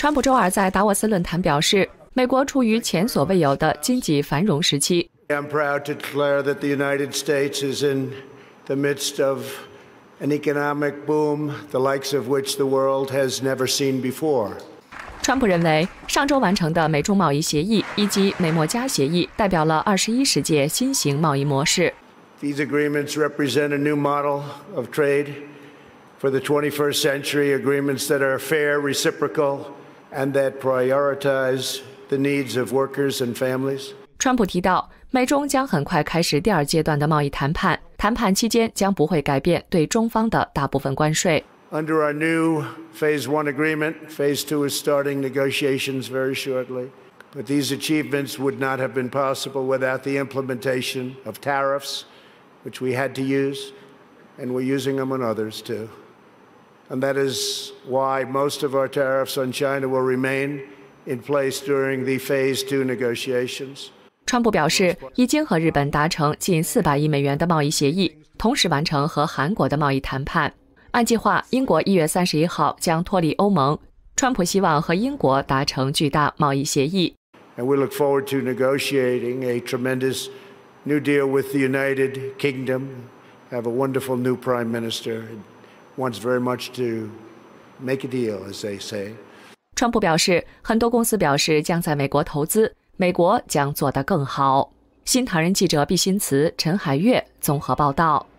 川普周二在达沃斯论坛表示，美国处于前所未有的经济繁荣时期。 I'm proud to declare that the United States is in the midst of an economic boom, the likes of which the world has never seen before. 川普认为，上周完成的美中贸易协议以及美墨加协议代表了21世纪新型贸易模式。 These agreements represent a new model of trade for the 21st century, agreements that are fair, reciprocal, and that prioritize the needs of workers and families. 川普提到，美中将很快开始第二阶段的贸易谈判，谈判期间将不会改变对中方的大部分关税。 Under our new Phase 1 agreement, Phase 2 is starting negotiations very shortly. But these achievements would not have been possible without the implementation of tariffs, which we had to use, and we're using them on others too. And that is why most of our tariffs on China will remain in place during the Phase 2 negotiations. 川普表示，已经和日本达成近400亿美元的贸易协议，同时完成和韩国的贸易谈判。按计划，英国1月31号将脱离欧盟。川普希望和英国达成巨大贸易协议。 And we look forward to negotiating a tremendous new deal with the United Kingdom. Have a wonderful new Prime Minister. Wants very much to make a deal, as they say. 川普表示，很多公司表示将在美国投资，美国将做得更好。新唐人记者毕新慈、陈海月综合报道。